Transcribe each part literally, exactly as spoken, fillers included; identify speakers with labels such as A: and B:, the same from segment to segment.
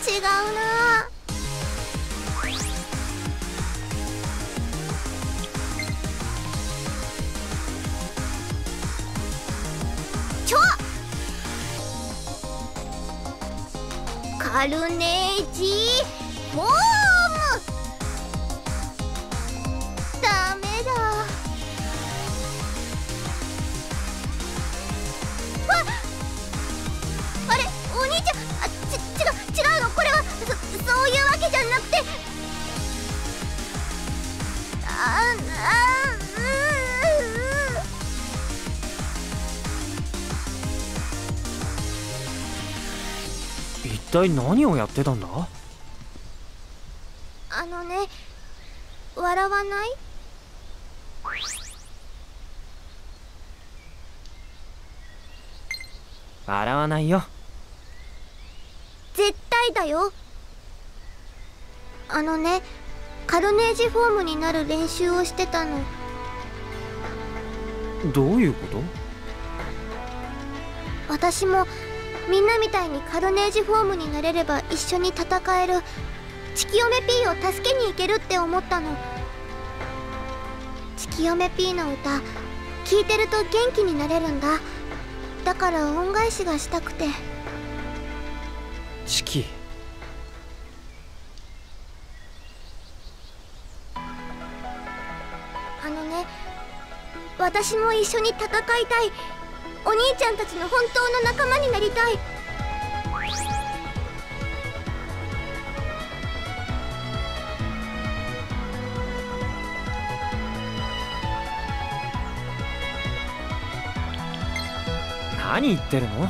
A: 違うな。ちょカルネージフォーム。ダメだ。わっ、あれお兄ちゃん、あち違う違うの、これはそそういうわけじゃなくて、ああ
B: う一体何をやってたんだ？
A: あのね、笑わない？
B: 笑わないよ。
A: 絶対だよ。あのね、カルネージフォームになる練習をしてたの。
B: どういうこと？
A: 私もみんなみたいにカルネージフォームになれれば一緒に戦える、チキヨメ P を助けに行けるって思ったの。チキヨメ P の歌聴いてると元気になれるんだ。だから恩返しがしたくて。
B: チキ。
A: あのね、私も一緒に戦いたい。お兄ちゃんたちの本当の仲間になりたい。
B: 何言ってるの？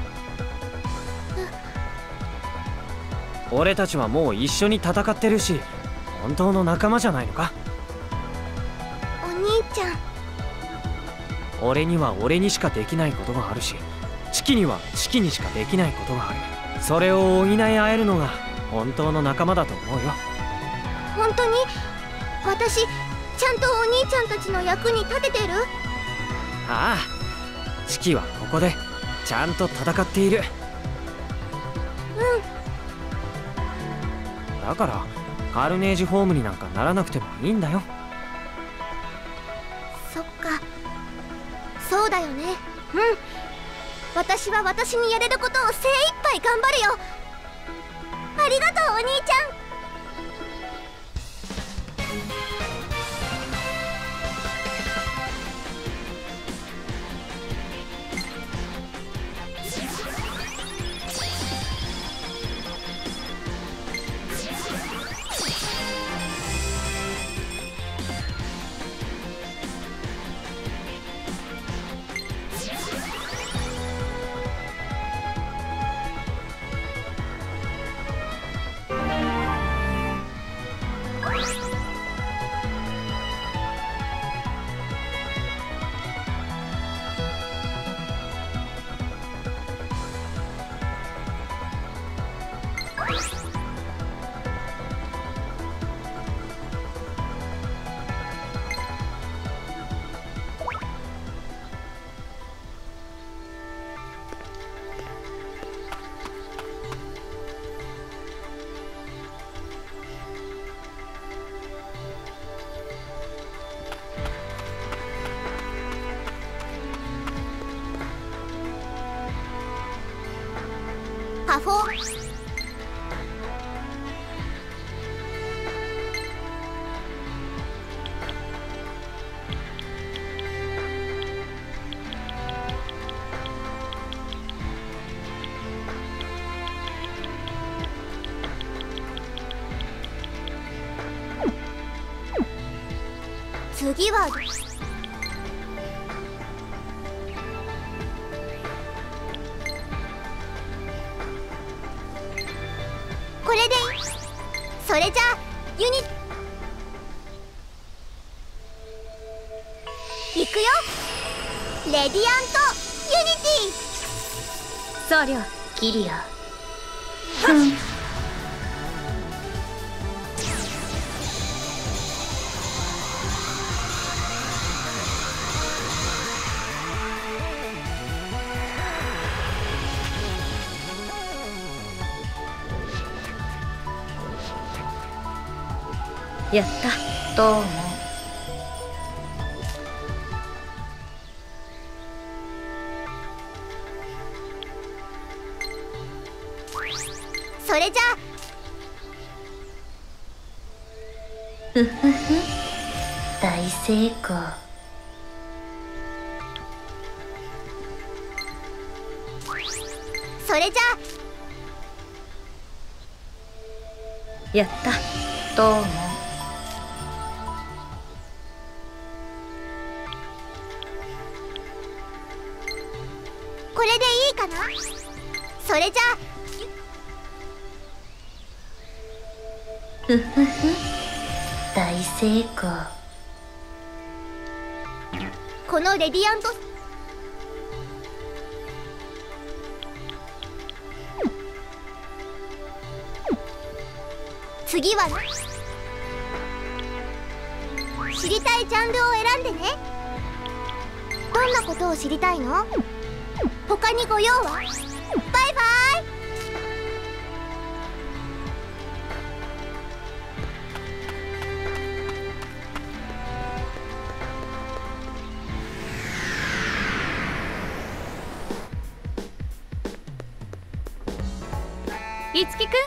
B: 俺たちはもう一緒に戦ってるし、本当の仲間じゃないのか？
A: お兄ちゃん。
B: 俺には俺にしかできないことがあるし、チキにはチキにしかできないことがある。それを補い合えるのが本当の仲間だと思うよ。
A: 本当に私ちゃんとお兄ちゃんたちの役に立ててる？
B: ああ、チキはここでちゃんと戦っている。
A: うん。
B: だからカルネージフォームになんかならなくてもいいんだよ。
A: そっか、そうだよね。うん、私は私にやれることを精一杯頑張るよ。ありがとうお兄ちゃん。パフォー次はこれでそれじゃあユニいくよ。レディアントユニティ。
C: さりゃキリア。 やった。どうも。
A: それじゃあ
C: ふふふ、大成功。
A: それじゃあ
C: やった。どうも。
A: これでいいかな。それじゃあ
C: ふふふ、大成功。
A: このレディアント次は知りたいジャンルを選んでね。どんなことを知りたいの？他にご用は？バイバイ。
D: いつきくん、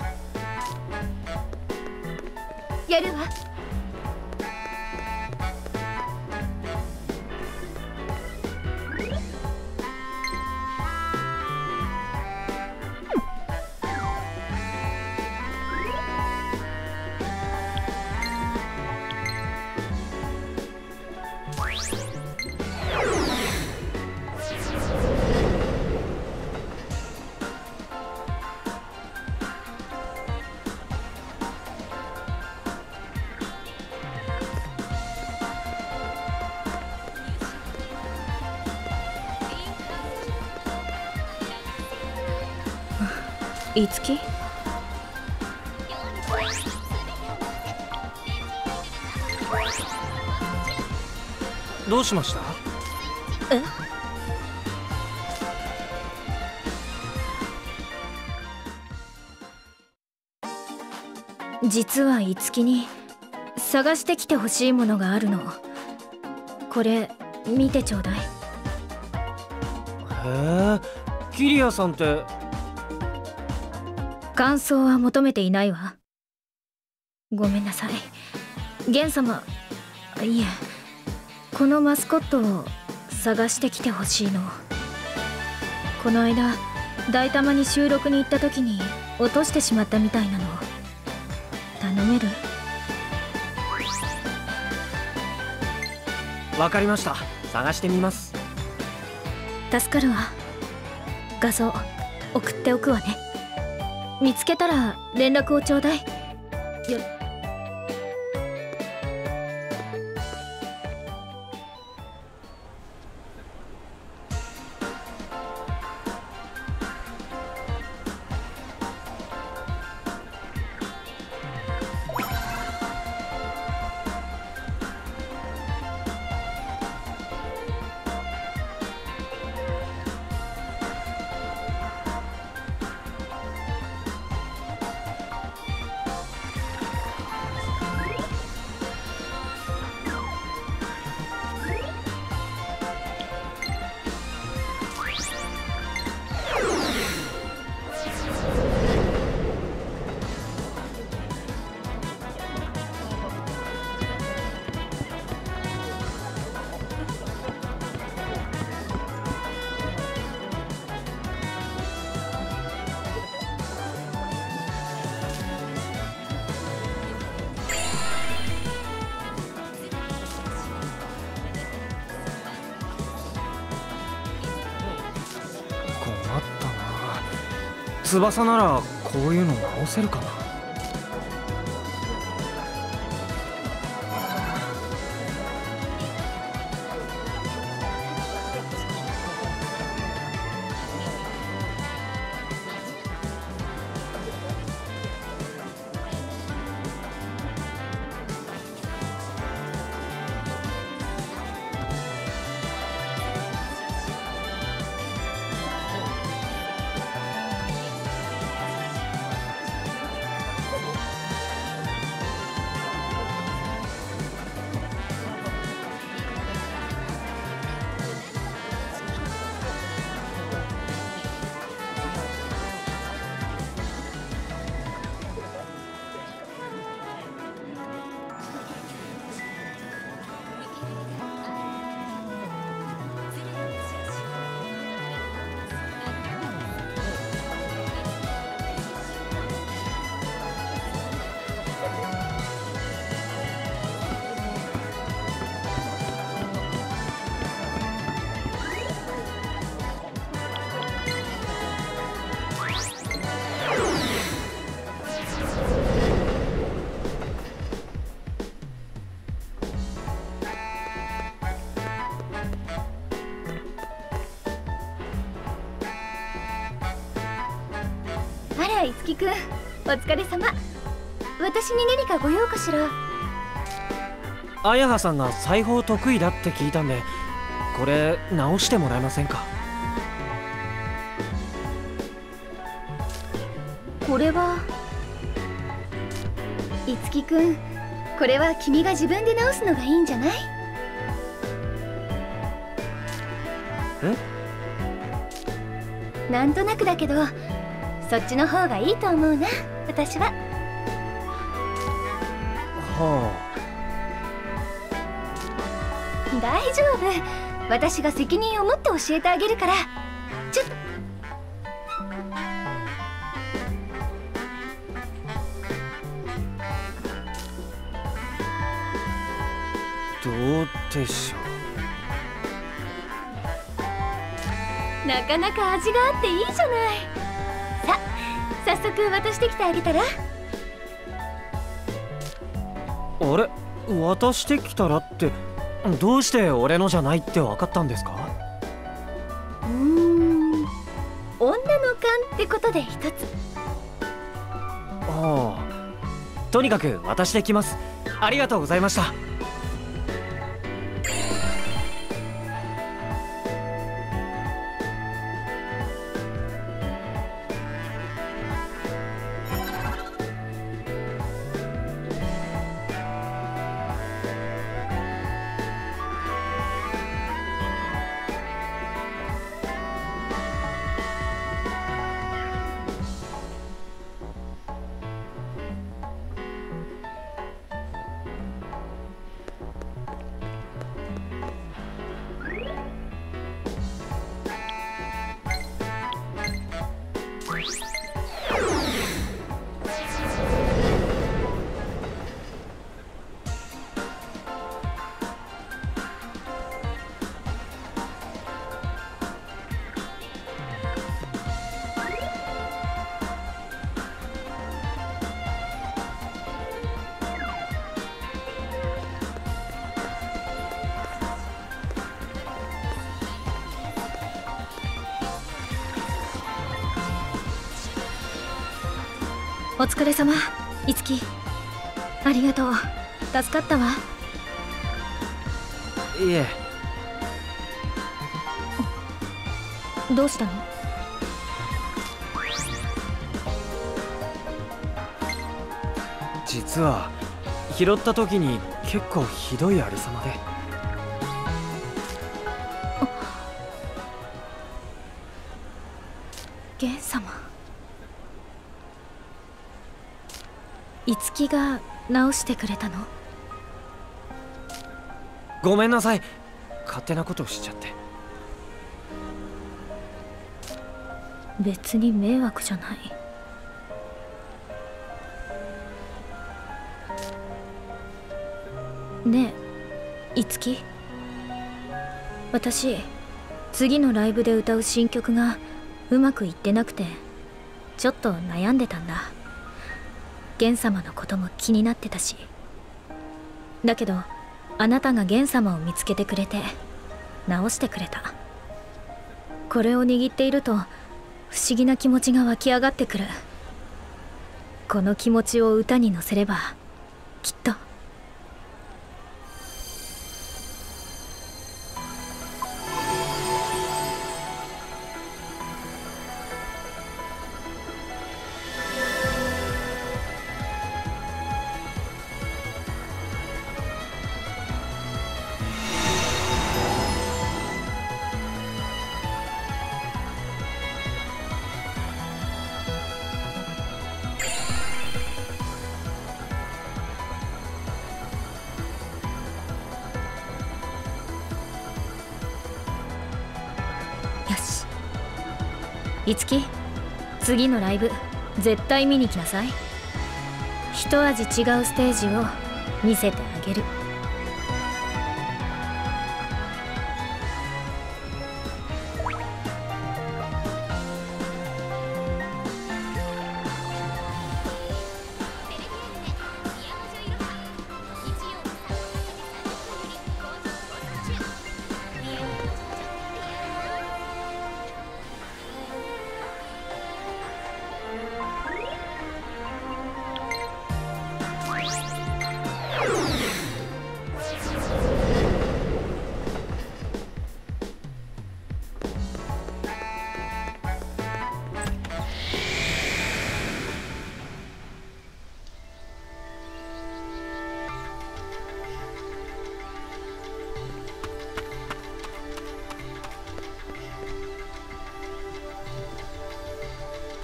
D: やるわ。
C: いつき？
B: どうしました？
C: え？実はいつきに探してきてほしいものがあるの。これ見てちょうだい。
B: へえ、キリアさんって。
C: 感想は求めていないわ。ごめんなさい、ゲン様。いえ、このマスコットを探してきてほしいの。この間大玉に収録に行った時に落としてしまったみたいなの。頼める？
B: わかりました、探してみます。
C: 助かるわ。画像送っておくわね。見つけたら連絡をちょうだい。よ
B: 翼ならこういうの直せるかな。
D: くん、お疲れ様。私に何かご用かしら。
B: 綾葉さんが裁縫得意だって聞いたんで、これ直してもらえませんか？
D: これは。樹くん、これは君が自分で直すのがいいんじゃない？
B: え？
D: なんとなくだけど、そっちの方がいいと思うな、私は。
B: は
D: 大丈夫、私が責任を持って教えてあげるから。ちょっと。
B: どうでしょ
D: う。なかなか味があっていいじゃない。さ、早速渡してきてあげたら。
B: あれ、渡してきたらってどうして俺のじゃないって分かったんですか？
D: うーん、女の勘ってことで一つ。
B: ああ、とにかく渡してきます。ありがとうございました。
C: お疲れ様、樹。ありがとう、助かったわ。
B: いえ。
C: どうしたの？
B: 実は拾った時に結構ひどいありさまで。
C: ゲン様。樹が直してくれたの？
B: ごめんなさい、勝手なことをしちゃって。
C: 別に迷惑じゃない。ねえ樹、私次のライブで歌う新曲がうまくいってなくてちょっと悩んでたんだ。ゲン様のことも気になってたし。だけどあなたがゲン様を見つけてくれて直してくれた。これを握っていると不思議な気持ちが湧き上がってくる。この気持ちを歌に乗せればきっと。樹、次のライブ絶対見に来なさい。一味違うステージを見せてあげる。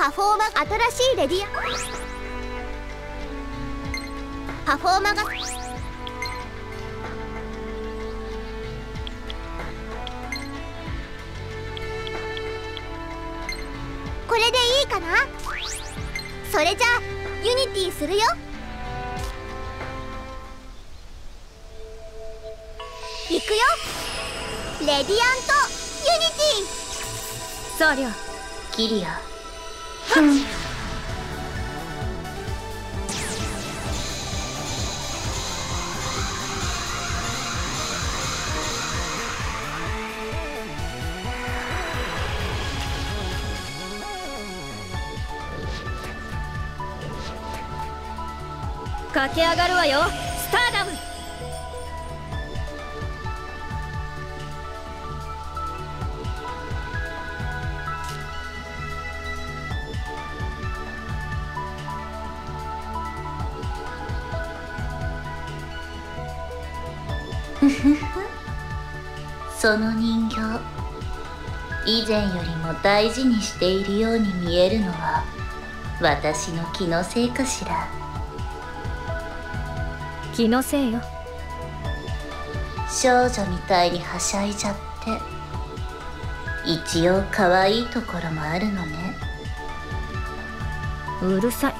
A: パフォーマ新しいレディアパフォーマがこれでいいかな。それじゃあユニティするよ。いくよ。レディアントユニティ。
C: 僧侶
D: キリア。
C: 駆け上がるわよ、スターダム。
D: ふふふその人形、以前よりも大事にしているように見えるのは私の気のせいかしら。
C: 気のせいよ。
D: 少女みたいにはしゃいじゃって一応可愛いところもあるのね。
C: うるさい。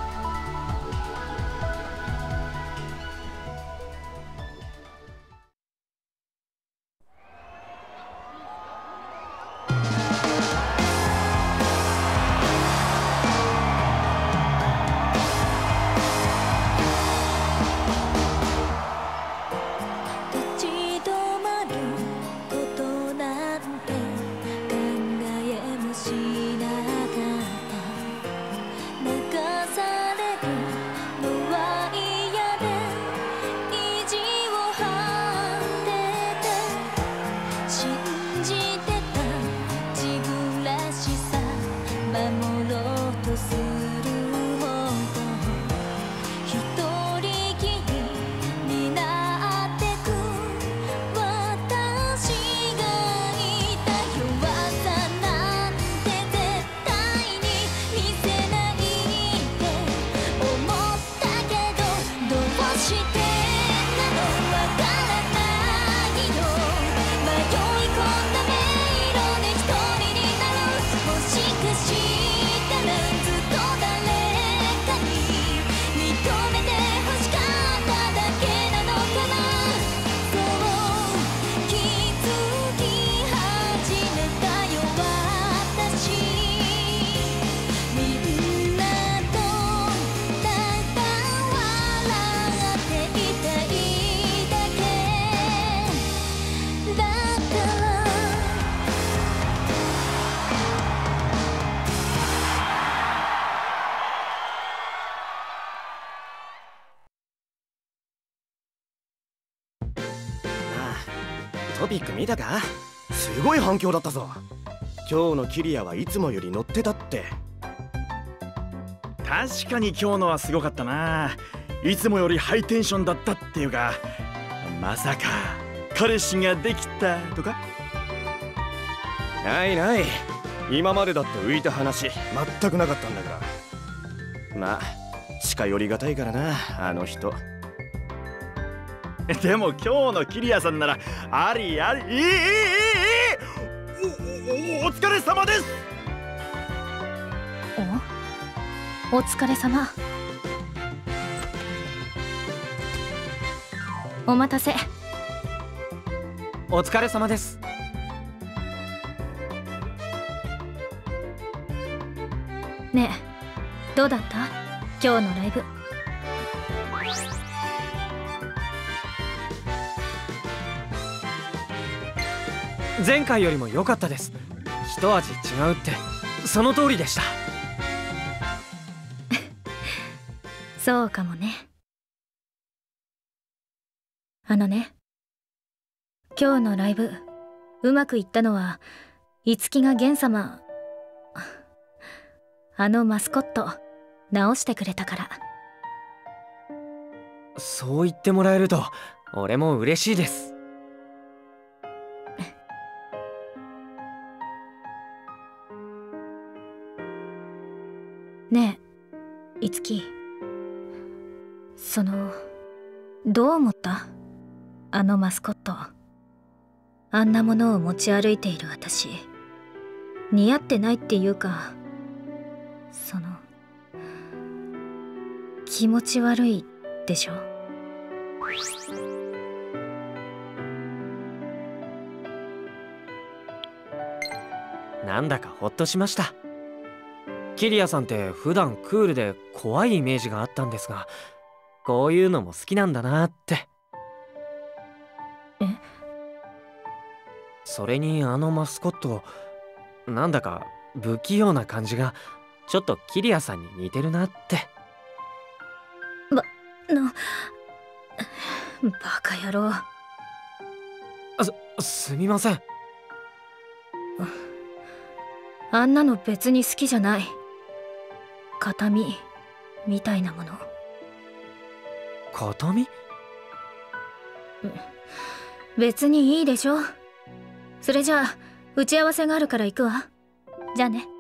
E: トピック見たか？すごい反響だったぞ。今日のキリアはいつもより乗ってたって。
F: 確かに今日のはすごかったな。いつもよりハイテンションだったっていうか、まさか彼氏ができたとか？
E: ないない、今までだって浮いた話全くなかったんだから。まあ近寄りがたいからな、あの人。
F: でも今日のキリアさんならありあり、いいいいいいおおお疲れ様です。
C: おお疲れ様。お待たせ。
B: お疲れ様です。
C: ねえ、どうだった？今日のライブ。
B: 前回よりも良かったです。一味違うってその通りでした。
C: そうかもね。あのね、今日のライブうまくいったのは樹がゲン様、あのマスコット直してくれたから。
B: そう言ってもらえると俺も嬉しいです。
C: つき、そのどう思った？あのマスコット、あんなものを持ち歩いている私、似合ってないっていうか、その気持ち悪いでしょ？
B: なんだかほっとしました。キリアさんって普段クールで怖いイメージがあったんですが、こういうのも好きなんだなって。
C: え？
B: それにあのマスコット、なんだか不器用な感じがちょっとキリアさんに似てるなって。
C: ば、な、バカ野郎。
B: す、すみません。
C: あんなの別に好きじゃない。形見みたいなもの。
B: 形見？
C: 別にいいでしょ。それじゃあ打ち合わせがあるから行くわ。じゃあね。